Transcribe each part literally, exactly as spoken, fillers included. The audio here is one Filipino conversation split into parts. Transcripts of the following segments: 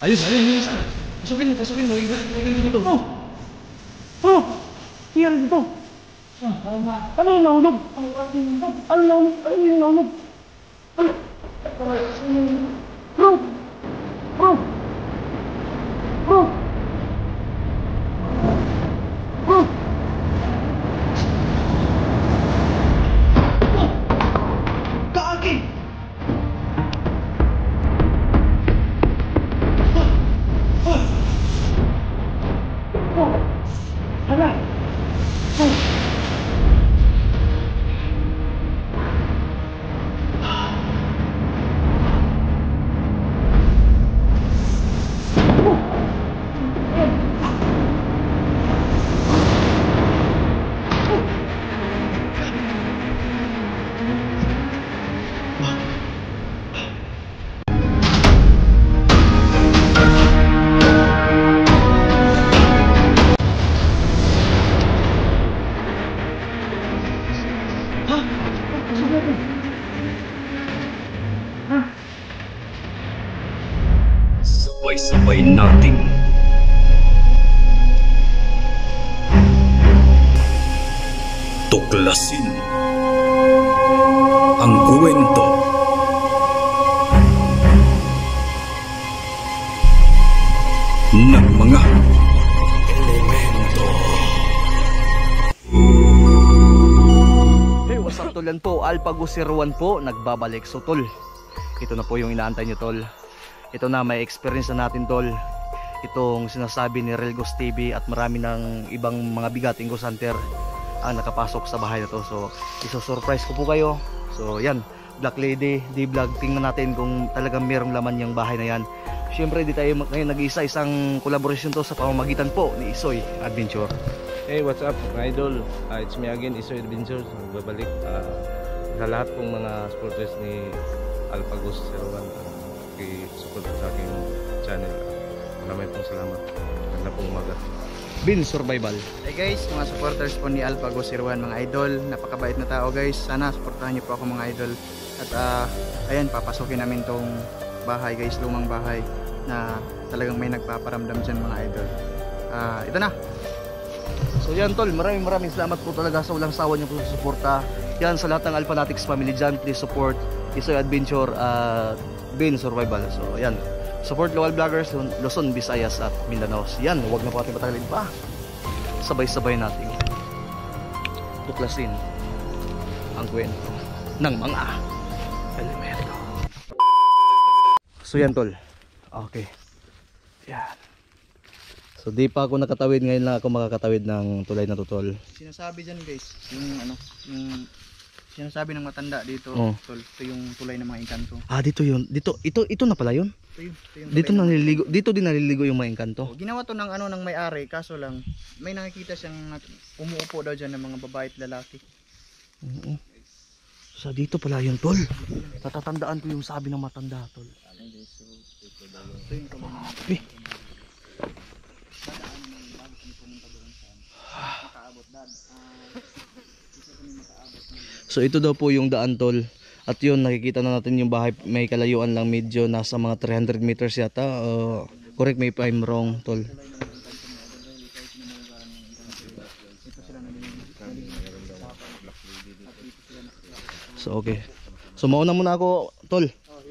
Ayun, ayun, ayun. Pasukin, pasukin. Pasukin dito. Oh! Oh! Nangyari dito? Ano yung nahulog? Ano yung nahulog? Ano yung nahulog? Ano? Bro! Bro! Bro! Bro! Kaagi! Hala! Sabay-sabay nating tuklasin ang kwento ng mga elemento. Hey, what's up tol? Yan po, Alpago zero one po, nagbabalik. So tol, ito na po yung inaantay nyo tol. Ito na, may experience na natin tol. Itong sinasabi ni Relgos T V at marami ng ibang mga bigating ghost hunter ang nakapasok sa bahay na to. So iso-surprise ko po kayo. So yan, Black Lady D-Vlog, tingnan natin kung talagang merong laman yung bahay na yan. Siyempre di tayo ngayon nag-iisa, isang collaboration to sa pamamagitan po ni Isoy Adventure. Hey, what's up mga idol? Uh, it's me again, Isoy Adventure. Magbabalik uh, sa lahat pong mga supporters ni Alpago zero one. Uh, support sa aking channel. Maraming pong salamat. Ganda pong umaga. Bin Survival. Hey guys, mga supporters po ni Alpago zero one, mga idol. Napakabait na tao guys. Sana supportahan niyo po ako mga idol. At uh, ayan, papasukin namin tong bahay guys, lumang bahay na talagang may nagpaparamdam dyan mga idol. Uh, ito na. So yan tol, maraming maraming salamat po talaga sa walang sawa niyo po sa suporta. Yan sa lahat ng Alphanatics family dyan, please support Isoy Adventure at uh, Bin Survival. So yan, support local vloggers Luzon, Visayas at Mindanao. Yan, huwag na po natin patagalin pa. Sabay-sabay natin tuklasin ang kwento ng mga elemento. So yan tol, okay, yan. So di pa ako nakatawid, ngayon lang ako makakatawid ng tulay na to tol. Sinasabi dyan guys, yung ano, yung sinasabi ng matanda dito, oh. tol, ito yung tulay ng mga engkanto. Ah, dito yun. Dito, ito, ito na pala yun. Ito yun, ito yung Dito naliligo, dito din naliligo yung mga engkanto. Oh, ginawa to ng ano ng may-ari, kaso lang may nakikita siyang umuupo daw diyan ng mga babae at lalaki. Oo. Sa dito pala yun, tol. Natatandaan ko yung sabi ng matanda, tol. Ito yung tulay. Eh. Dadaan naman bago kami pumunta doon sa makaabot dad. Ah, isa kami makaabot. So ito daw po yung daan tol. At yun, nakikita na natin yung bahay. May kalayuan lang, medyo nasa mga three hundred meters yata. uh, Correct me if I'm wrong tol. So okay. So mauna muna ako tol.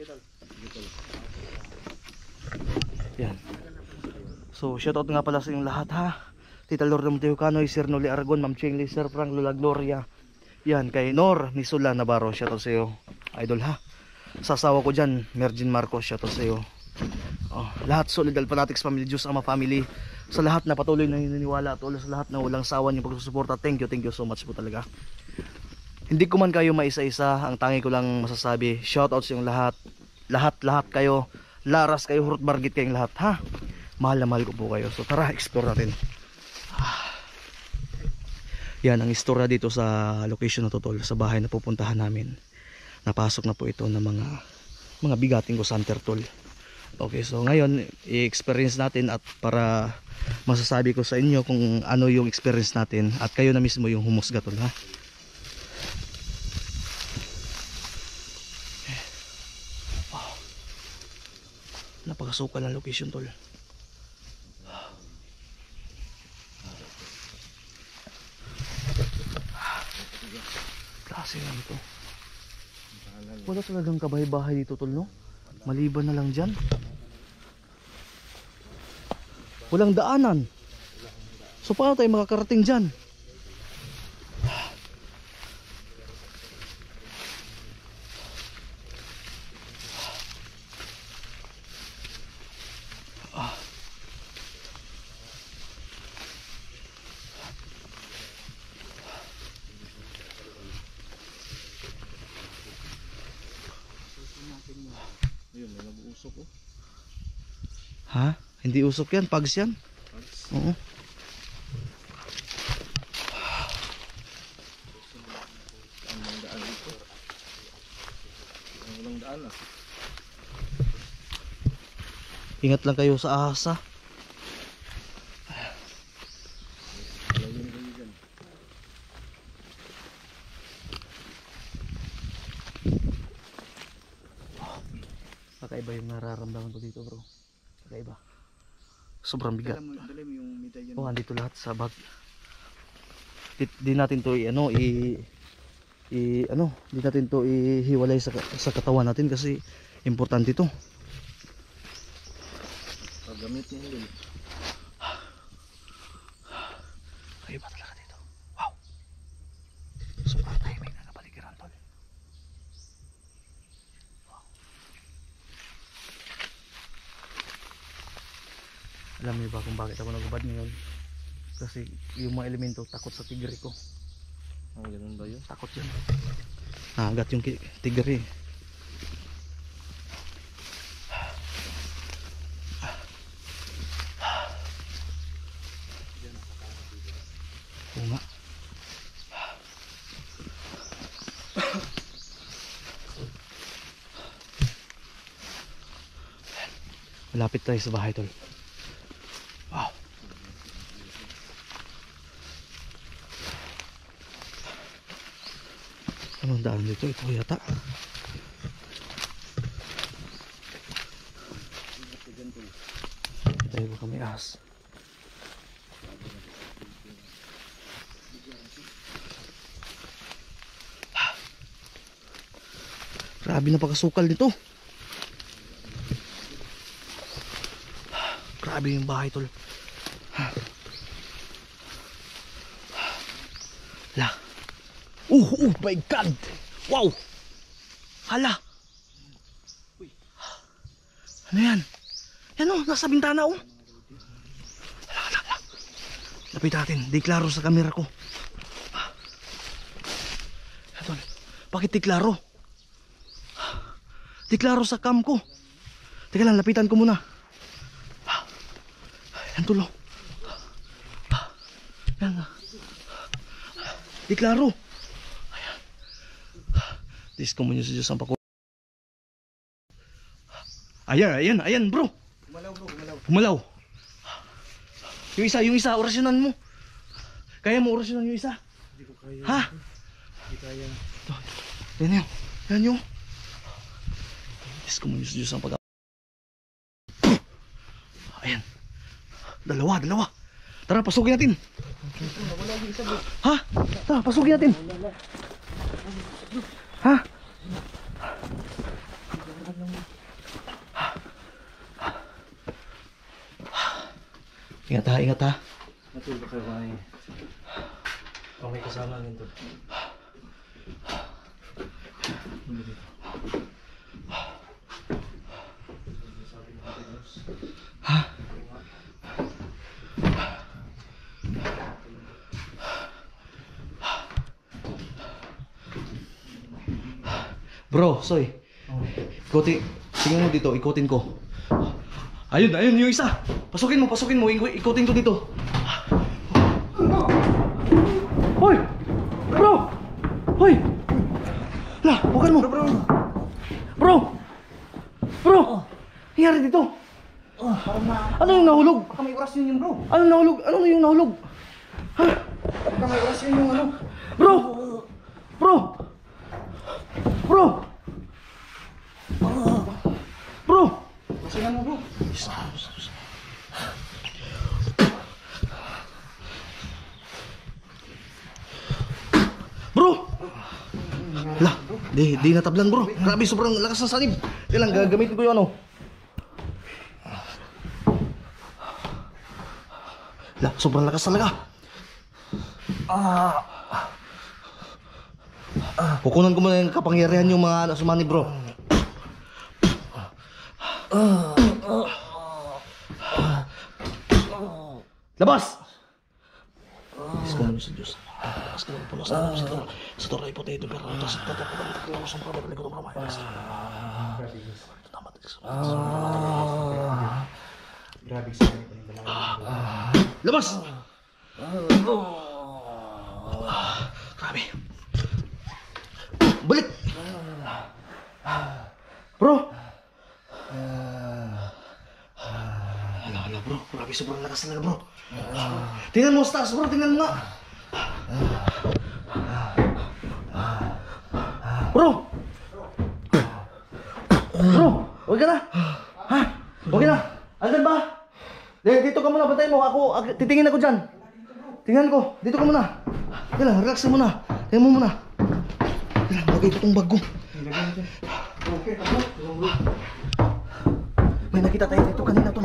Yan. So shoutout nga pala sa inyong lahat ha. Tita Lorna Monteo Canoy, Sir Noli Aragon, Ma'am Cheng Lee, Sir Frank Lola Gloria. Yan, kay Nor Nisula Navarro, shoutout sa iyo, idol ha. Sa asawa ko dyan, Mergin Marcos, shoutout sa iyo. Oh, lahat solid Alphanatics family, Diyos Ama family. Sa lahat na patuloy na hininiwala, at sa lahat na walang sawa niyong pagsusuporta, thank you, thank you so much po talaga. Hindi ko man kayo maisa-isa, ang tangi ko lang masasabi, shoutout sa inyong lahat. Lahat-lahat kayo, laras kayo, hurot bargit kayong lahat ha. Mahal na mahal ko po kayo. So tara, explore natin. Yan ang istorya dito sa location na to tol, sa bahay na pupuntahan namin. Napasok na po ito ng mga mga bigating ghost hunter tol. Okay, so ngayon i-experience natin at para masasabi ko sa inyo kung ano yung experience natin at kayo na mismo yung humusga tol ha. napakasukal ng location, tol. Klase nga ito. Wala talagang kabahay-bahay dito, tol, no? Maliban na lang dyan. Walang daanan. So paano tayo makakarating dyan? Ha? Hindi usok yan, pags yan. Oo. Ingat lang kayo sa ahas, ha. Kakaiba yung nararamdaman ko dito, bro. Kakaiba. Sobrang bigat. Dala mo yung medallion. Oh, andito lahat sa bag. Di, di natin to i ano i, i ano, di natin to ihiwalay sa sa katawan natin kasi importante to. Paggamit niya din. Kakaiba talaga dito. Wow. Sobrang tahimik na kapaligiran, tol. Alam niyo ba kung bakit ako nagubad ngayon? Kasi yung mga elemento takot sa tigre ko. Oh, ganun ba yun? Takot yun. Nahagat yung ki- tigre. Oo nga. Malapit tayo sa bahay, tol. Wow. Anong daan dito? Ito yata. Tayo ba kami ahas? Grabe, napakasukal nito. Grabe yung bahay, tol. La. Oh, oh my God. Wow. Hala. Ano yan? Yan oh, nasa bintana oh. Hala, hala, hala. Lapit natin. Di klaro sa camera ko. Ito. Bakit di klaro? Di klaro sa cam ko. Teka lang, lapitan ko muna. Yan tulo. Yan. Di klaro. Ayan. Dis ko muna sa Diyos ang pako. Ayan, ayan, ayan bro. Gumalaw bro, gumalaw. Humalaw. Yung isa, yung isa, orasyonan mo. Kaya mo orasyonan yung isa? Hindi ko kaya. Ha? Hindi kaya. Ito, yan yung, yan yung. Dis ko muna sa Diyos ang pag. Ayan. Dalawa, dalawa. Tara, pasukin natin. Ha? Tara, pasukin natin. Ha? Ingat ha, ingat ha. Matulog kayo kay. Kung may kasama nito. Ha? Bro, soy. Ikutin, tingnan mo dito, ikutin ko. Ayun, ayun yung isa. Pasukin mo, pasukin mo, ikutin ko dito. Hoy! Bro! Hoy! Lah, bukan mo. Bro, bro. Bro! Bro! Nangyari dito? Ano yung nahulog? Baka may oras yun yun bro. Ano nahulog? Ano yung nahulog? Ha? Baka may oras yun yung ano. Bro! Bro! Bro! Bro! Pasingan mo bro. Bro! Lah, di, di natablan bro. Grabe, sobrang lakas ng sanib. Kailan, gagamitin ko yung ano. Lah, sobrang lakas talaga. Ah. Ah, kukunan ko muna yung kapangyarihan yung mga sumanib bro. Labas! Diyos ko muna sa Diyos. Takas ka lang po sa sa tor. Sa tor ay potato pero tapos tatapos ang taklaw sa problema ng likod ng ramay. Grabe sa Labas! Grabe. Balik! Bro! Hala, hala bro. Grabe, sobrang lakas talaga bro. Tingnan mo sa taas bro, tingnan mo nga. Bro! Bro! Huwag ka na! Ha? Huwag ka na! Andyan ba? Dito ka muna, bantayin mo. Ako, titingin ako dyan. Tingnan ko. Dito ka muna. Yan lang, relax mo muna. Tingnan mo muna. Yan lang, lagay ko itong bag ko. May nakita tayo dito kanina tol.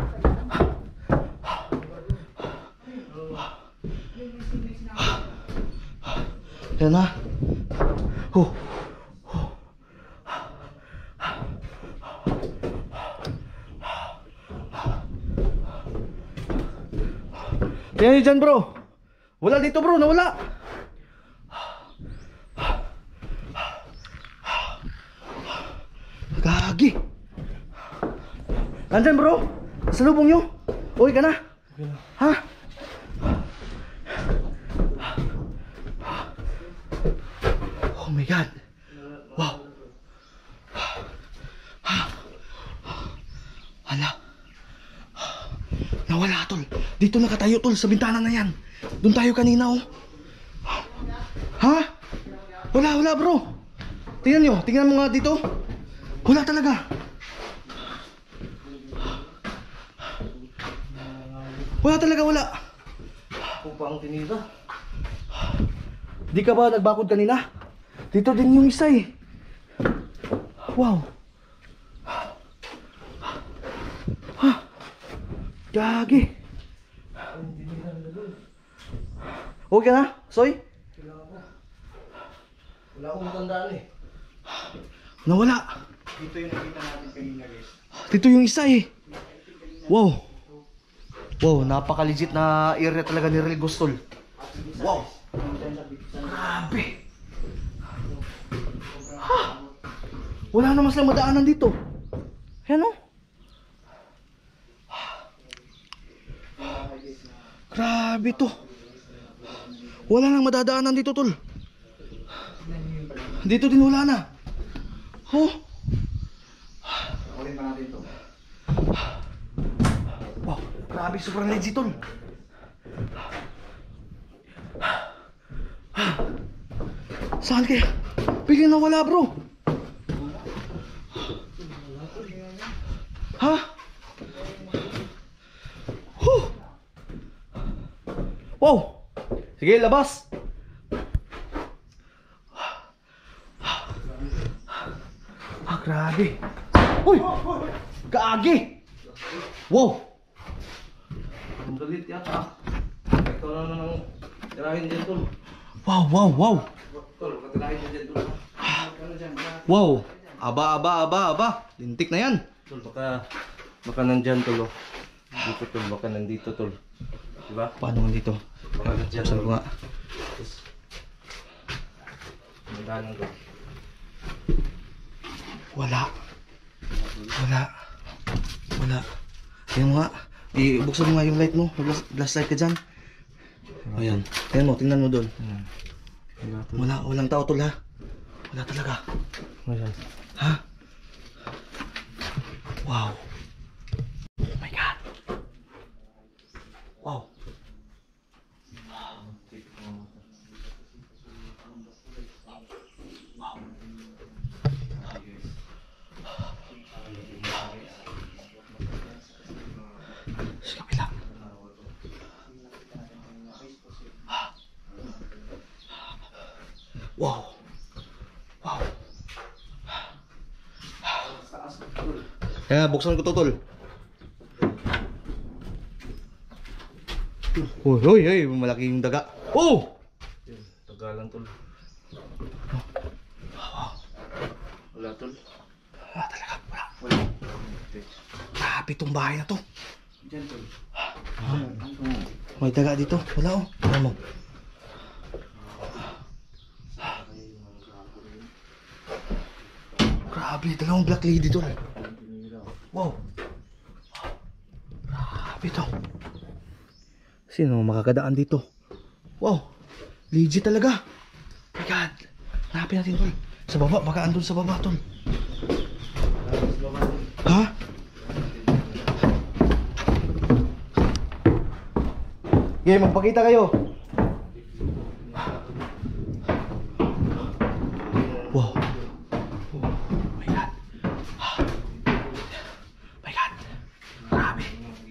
Yan na. Oh. Tingnan nyo dyan bro. Wala dito bro, nawala. Gagi. Nandyan bro. Sa lubong nyo. Uy ka na. Ha? Oh my god. Wow. Hala. Nawala tol. Dito nakatayo tol sa bintana na yan. Doon tayo kanina oh. Ha? Wala wala bro. Tingnan nyo. Tingnan mo nga dito. Wala talaga. Wala talaga wala. Upang tinira. Di ka ba nagbakod kanina? Dito din yung isa eh. Wow. Ha? Gagi. Okay ka na, Soy? Wala akong matandaan eh. Nawala. Dito yung nakita natin kanina guys. Dito yung isa eh. Wow. Wow, napaka-legit na area talaga ni Real Gustol. Wow. Grabe. Ha? Wala naman silang madaanan dito. Ayan o. Grabe to. Wala nang madadaanan dito tol. Dito din wala na. Oh. Ulit pa natin to. Wow, grabe, sobrang legit tol. Saan kaya? Biglang nawala bro. Ha? Huh. Wow. Sige, labas. Ah, grabe. Uy! Gagi! Wow! Ang galit yata. Ito na na nang tirahin dyan tol. Wow, wow, wow! Tol, patirahin dyan tol. Wow! Aba, aba, aba, aba! Lintik na yan! Tol, baka, baka nandyan tol oh. Dito tol, baka nandito tol. Diba? Paano nga dito? Baka nandyan Saan tol. ko nga? Nandanan tol. Wala. Wala. Wala. Ayan mo nga. Ibuksan mo nga yung light mo. Blast light ka dyan. Ayan. Ayan mo, tingnan mo doon. Wala. Walang tao tol ha. Wala talaga. Ayan. Ha? Wow. Oh my god. Wow. Kaya buksan ko to, tol. Uy, uy, uy, malaking daga. Oh! Tagalan tol. Wala tol. Wala talaga, wala. Wala. Grabe itong bahay na to. Diyan tol. May daga dito. Wala oh. Ano mo? Grabe, dalawang black lady tol. Wow. Grabe to. Sino makakadaan dito? Wow. Legit talaga. My God. Hanapin natin tol. Sa baba, baka andun sa baba tol. Ha? Okay, magpakita kayo. Wow. Oh my God. My God. Grabe.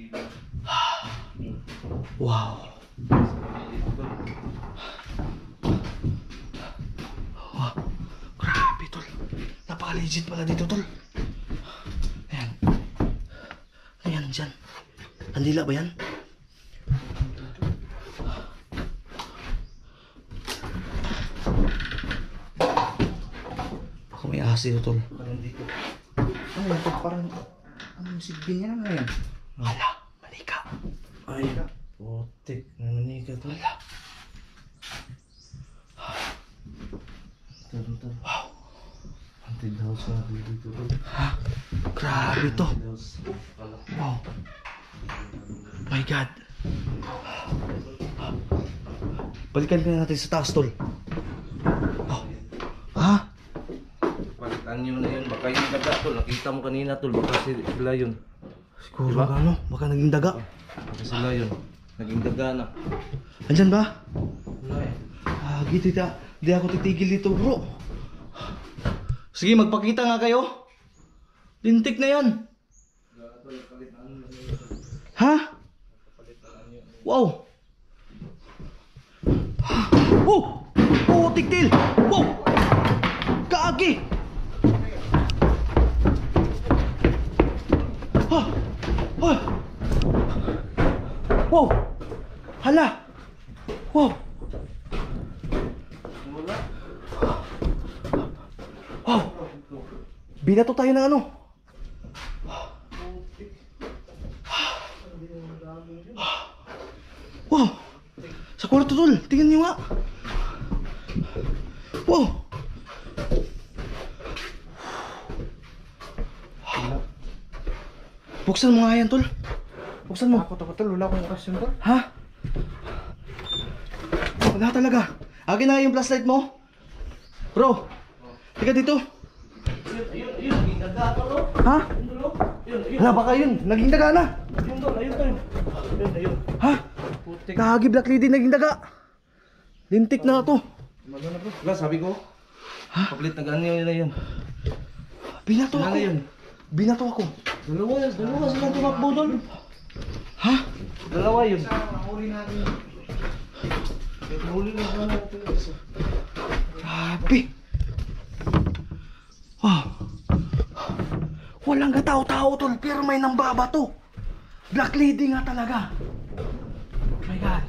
Wow. Wow. Grabe tol. Napaka-legit pala dito tol. Ayan. Ayan dyan. Kandila ba yan? Baka may asin tol. Parang dito. Ano yan? Parang, ano yung sigbin niya na yan? Hala, manika. Ay, putik. Namanika tol. Hala. Tol, tol. Wow. Haunted house na dito tol. Ha? Grabe to. Haunted house. Wala. Wow. My God. Balikan ka natin sa taas tol. Oh. Ha? Palitan nyo na yun. Baka yung daga tol. Nakita mo kanina tol. Baka sila yun. Siguro Diba? ano? Baka naging daga. Baka sila yun. Naging daga na. Andyan ba? Wala eh. Ah, gitu ta. Di ako titigil dito, bro. Sige, magpakita nga kayo. Lintik na yan. Ha? Wow. Oh! Oh, tiktil! Wow! Kaagi! Ha! Ha! Wow! Hala! Wow! Wow! Binato tayo ng ano? Wow! Sa kwarto tol, tingnan nyo nga. Wow! Buksan mo nga yan tol. Buksan mo. Ako to tol, wala akong oras yun tol. Ha? Wala talaga. Akin na yung flashlight mo. Bro, tika dito. Ayun, ayun. Naging daga tol. Ha? Ayun, ayun. Hala, baka yun. Naging daga na. Ayun tol. Ayun tol. Ayun, ayun. Ha? Putik. Kagi black lady naging daga. Lintik na to. Wala, sabi ko. Ha? Papalit na ganyan nila yun. Binato Wala ako. na yun. Binato ako. Dalawa yun. Dalawa silang tumakbo tol. Ha? Dalawa yun. Mahuli natin. Huli na ba natin? Grabe. Wow. Walang katao-tao tol, pero may nambabato. Black lady nga talaga. Oh my God.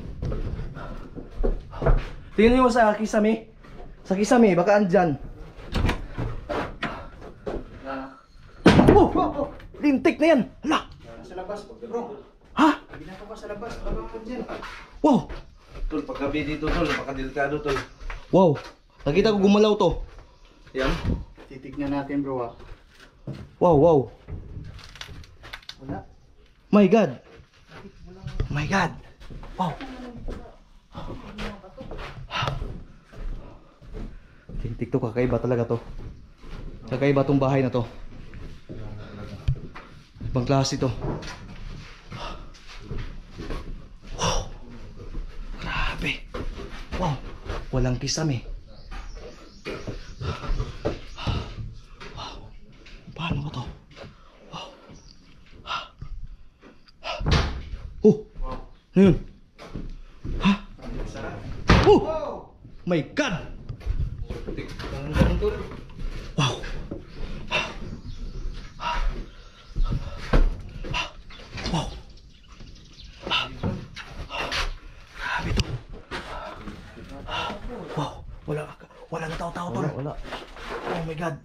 Tingnan mo sa kisame. Sa kisame, baka andyan. Oh! Lintik na yan. Hala. Sa labas, bro. Ha? Binato ka sa labas. Baka mo dyan. Wow. Tol, paggabi dito tol, napakadelikado tol. Wow. Nakita ko gumalaw to. Yan. Titignan natin bro ah. Wow, wow. Wala. My God. My God. Wow. Tintik to, kakaiba talaga to. Kakaiba tong bahay na to. Ibang klase to. Wow. Grabe. Wow. Walang kisame. Wow. Paano ba to? Wow. Oh. Ano yun? Ha? Oh. My God. Putik. Ang ganun tol. Wow. Wala. Oh my God.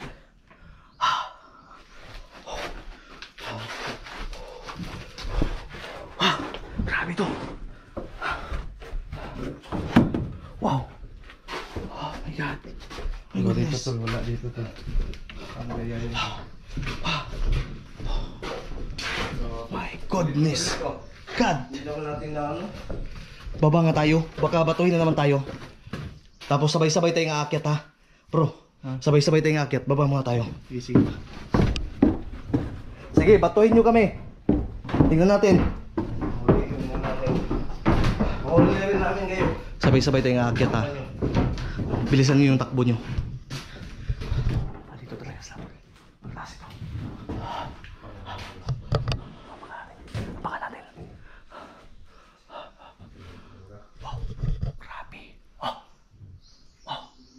Ah, grabe to. Wow. Oh my God. My Wala dito goodness. tol, wala dito tol. Ano kaya yun? My goodness. God. Hindi naman natin na ano. Baba nga tayo. Baka batuhin na naman tayo. Tapos sabay-sabay tayong aakyat ha. Bro, sabay-sabay tayong aakyat. Baba muna tayo. Easy. Sige, batuhin nyo kami. Tingnan natin. Huliin muna natin. Mahuli na rin namin kayo. Sabay-sabay tayong aakyat ha. Bilisan nyo yung takbo nyo. Dito talaga sa klase to. Baka natin. Wow, grabe. Oh. Wow.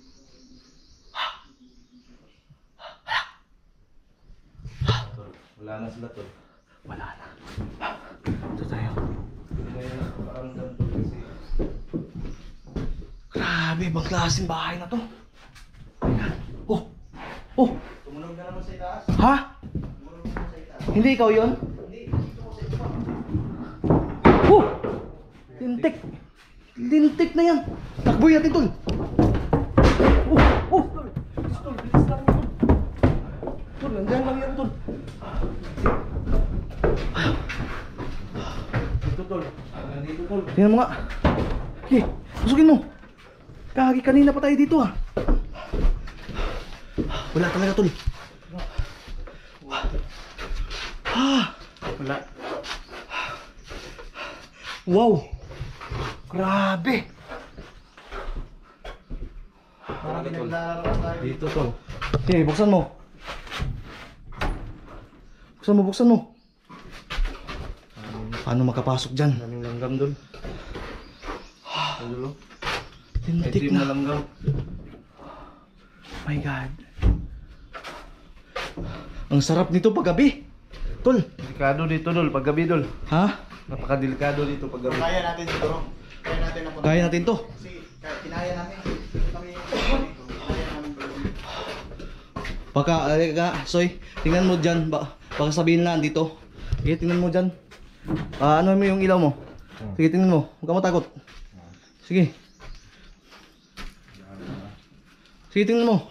Wala na sila tol. Wala na. Ito tayo. Ngayon ako paramdam tol kasi Grabe, bang klaseng bahay na to? Ayan. Oh! Oh! Tumunog na naman sa itaas. Ha? Tumunog na naman sa itaas. Hindi ikaw yun? Hindi, dito ko sa itaas. Oh! Lintik! Lintik na yan! Takboy natin, tol! Oh! Oh! Tol! Bilis, tol! Bilis lang tol! Tol, nandiyan lang yan, tol! dito tol. Nandito tol. Tingnan mo nga! Okay, pasukin mo! Kagi, kanina pa tayo dito ah! Wala talaga, tol! Ah! Wala. Wow! Grabe! Parang pinaglalaro tayo. Dito tol. Okay, buksan mo. Buksan mo, buksan mo. Paano makapasok dyan? Daming langgam dol. Ano? Tintik Itim na na. langgam. My God. Ang sarap nito paggabi. Tol. Delikado dito dol, paggabi dol. Ha? Napakadelikado dito paggabi. Kaya natin siguro. Kaya natin na po. Kaya natin to. Kasi kaya kinaya namin. Dito kami dito. Kaya namin po. Baka, alika, Soy, tingnan mo dyan. Ba baka sabihin na andito. Sige, tingnan mo dyan. Ah, ano mo yung ilaw mo? Sige, tingnan mo. Huwag ka matakot. Sige. Sige, tingnan mo.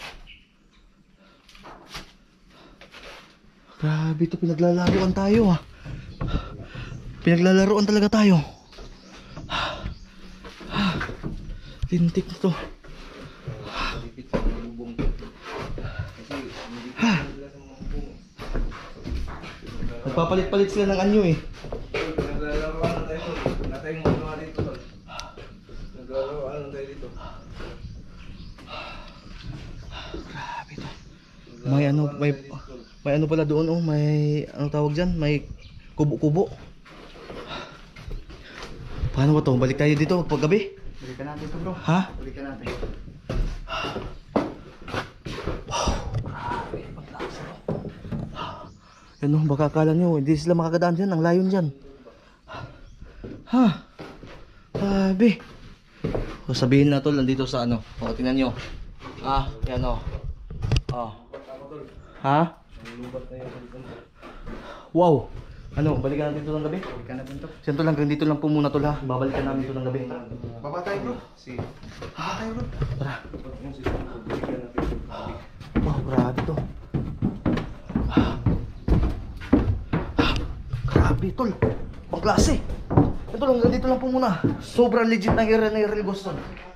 Grabe to, pinaglalaroan tayo ah. Pinaglalaroan talaga tayo. Lintik na to. Dikit sa mga bubong. Kasi hindi ko sila sa mga bubong. Nagpapalit-palit sila ng anyo eh. Naglalaroan na tayo tol. Wala tayong magawa dito tol. Naglalaroan na tayo dito. Grabe to. May ano, may may ano pala doon oh, may ano tawag diyan, may kubo-kubo. Paano ba to? Balik tayo dito paggabi? Balikan natin ito bro. Ha? Balikan natin. Ano, baka akala nyo, hindi sila makakadaan dyan, ang layon dyan. Ha? Grabe. O sabihin na tol, nandito sa ano. O, tingnan nyo. Ah, yan o. Oh. Ha? Wow. Ano, balikan natin ito ng gabi? Balikan natin ito. Siyan tol, hanggang dito lang po muna tol ha. Babalikan namin ito ng gabi. Baba tayo bro. Si Baba tayo bro. Tara. yung si bigyan natin. Wow, grabe to. Ah. Ah, grabe tol. Pang klase. Ito lang, hanggang dito lang po muna. Sobrang legit na area na Real Ghost tol.